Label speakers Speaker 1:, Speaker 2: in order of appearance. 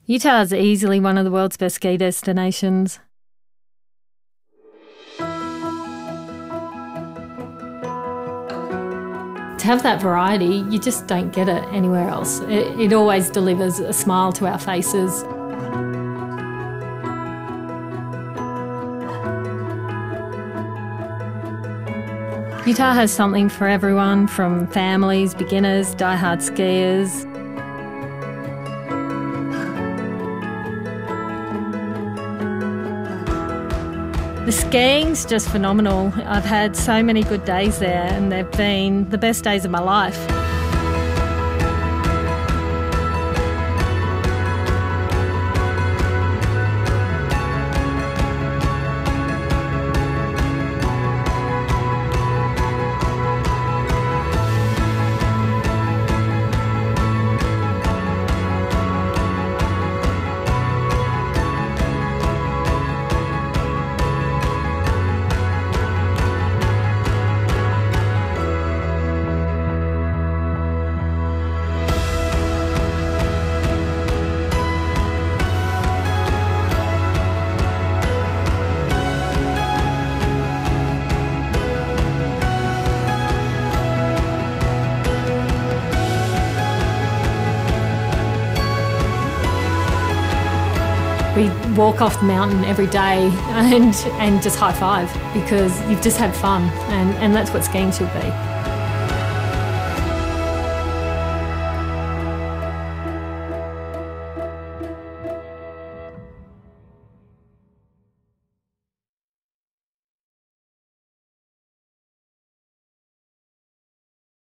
Speaker 1: Utah is easily one of the world's best ski destinations. To have that variety, you just don't get it anywhere else. It always delivers a smile to our faces. Utah has something for everyone, from families, beginners, die-hard skiers. The skiing's just phenomenal. I've had so many good days there, and they've been the best days of my life. We walk off the mountain every day and just high five, because you've just had fun, and that's what skiing should be.